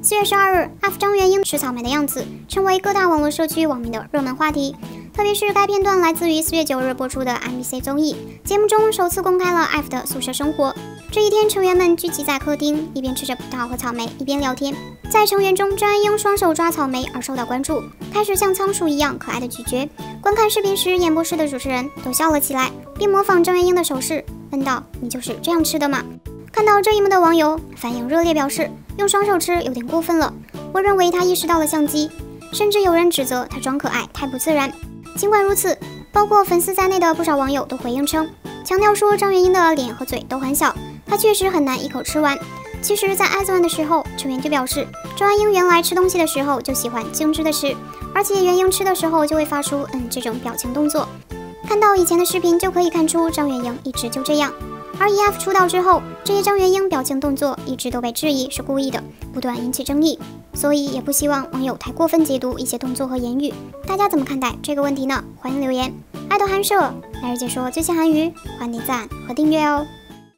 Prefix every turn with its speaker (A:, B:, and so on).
A: 4月12日 ，F 张元英吃草莓的样子成为各大网络社区网民的热门话题。特别是该片段来自于4月9日播出的 MBC 综艺节目中，首次公开了 F 的宿舍生活。这一天，成员们聚集在客厅，一边吃着葡萄和草莓，一边聊天。在成员中，张元英双手抓草莓而受到关注，开始像仓鼠一样可爱的咀嚼。观看视频时，演播室的主持人都笑了起来，并模仿张元英的手势，问道：“你就是这样吃的吗？”看到这一幕的网友反应热烈，表示用双手吃有点过分了。我认为他意识到了相机，甚至有人指责他装可爱太不自然。尽管如此，包括粉丝在内的不少网友都回应称，强调说张元英的脸和嘴都很小，她确实很难一口吃完。其实，在 IZ*ONE 的时候，成员就表示，张元英原来吃东西的时候就喜欢静止的吃，而且元英吃的时候就会发出这种表情动作。看到以前的视频就可以看出，张元英一直就这样。而 EF 出道之后，这些张元英表情动作一直都被质疑是故意的，不断引起争议，所以也不希望网友太过分解读一些动作和言语。大家怎么看待这个问题呢？欢迎留言。爱豆韩社每日解说最新韩语，欢迎点赞和订阅哦。